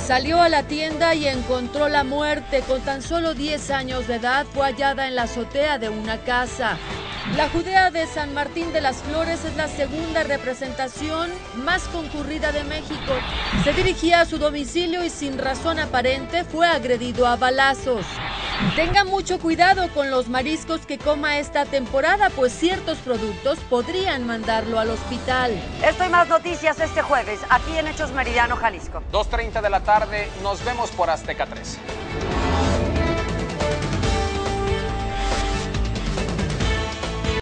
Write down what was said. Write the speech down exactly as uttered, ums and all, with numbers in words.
Salió a la tienda y encontró la muerte. Con tan solo diez años de edad fue hallada en la azotea de una casa. La Judea de San Martín de las Flores es la segunda representación más concurrida de México. Se dirigía a su domicilio y sin razón aparente fue agredido a balazos. Tenga mucho cuidado con los mariscos que coma esta temporada, pues ciertos productos podrían mandarlo al hospital. Esto y más noticias este jueves, aquí en Hechos Meridiano, Jalisco. dos treinta de la tarde, nos vemos por Azteca tres.